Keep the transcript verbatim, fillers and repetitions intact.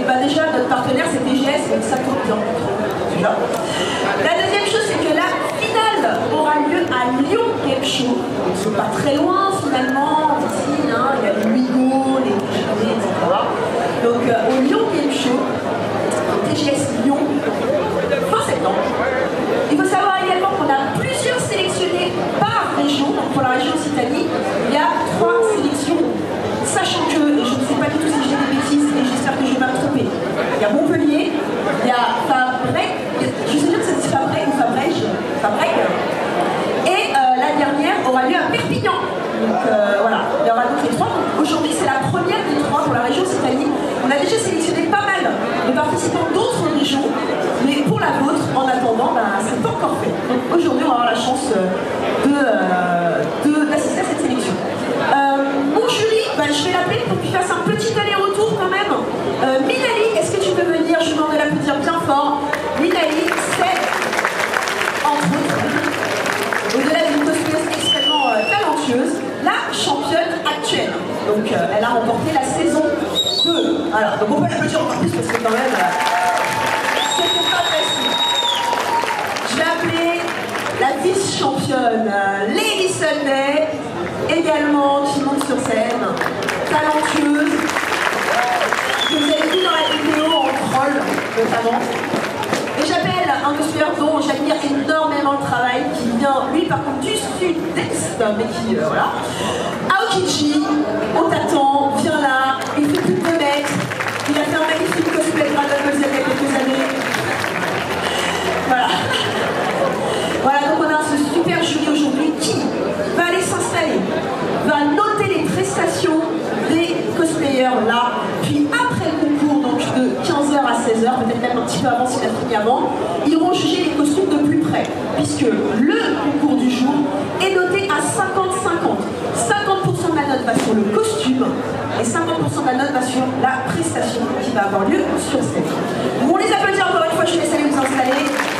bah déjà notre partenaire c'est T G S, donc ça tombe bien. Déjà. La deuxième chose, c'est que la finale aura lieu à Lyon Game Show. Ils sont pas très loin finalement, ici, hein, il y a les Ouigo, les G D, et cetera. Donc euh, au Lyon Game Show, T G S Lyon, fin septembre. Il faut savoir également qu'on a plusieurs sélectionnés par région. Donc pour la région Occitanie, il y a trois sélections, sachant que, et je ne sais pas du tout si j'ai des bêtises, et j'espère que je vais pas me tromper, il y a Montpellier, il y a Fabrègue, je sais bien que ça dit Fabrègue ou Fabrège, Fabrègue, et euh, la dernière aura lieu à Perpignan. Donc euh, voilà, il y aura donc les trois. Donc aujourd'hui c'est la première des trois pour la région Occitanie. On a déjà sélectionné pas mal de participants d'autres régions, mais pour la vôtre, en attendant, bah, c'est pas encore fait. Donc aujourd'hui on va avoir la chance de, euh, de, d'assister à cette sélection. Euh, mon jury, bah, je vais l'appeler pour qu'il fasse un petit aller-retour quand même. Euh, Minali, est-ce que tu peux venir? Je vous demande de l'applaudir bien fort. Minali, c'est entre autres, au-delà d'une cosplayeuse extrêmement euh, talentueuse, la championne actuelle. Donc euh, elle a remporté la saison deux. Alors, donc on peut l'applaudir encore plus parce que quand même, euh, c'était pas facile. Je vais appeler la vice-championne euh, Lady Sunday, également qui monte sur scène, talentueuse, que vous avez vu dans la vidéo en troll notamment. Et j'appelle un cosplayeur dont j'admire énormément le travail, qui vient, lui par contre, du sud-est, mais qui, euh, voilà. Aokiji, on t'attend, viens là, il fait plus de deux mètres, il a fait un magnifique cosplay de Dragon Ball Z il y a quelques années. Voilà. Voilà, donc on a ce super jury aujourd'hui qui va aller s'installer, va noter les prestations des cosplayers là, puis après le concours, donc de quinze heures à seize heures, peut-être même un petit peu avant s'il a fini avant, ils iront juger les costumes de plus près, puisque le concours du jour est noté à cinquante cinquante. cinquante pour cent de la note va sur le costume et cinquante pour cent de la note va sur la prestation qui va avoir lieu sur scène. Bon, on les applaudit encore une fois, je vous laisse aller vous installer.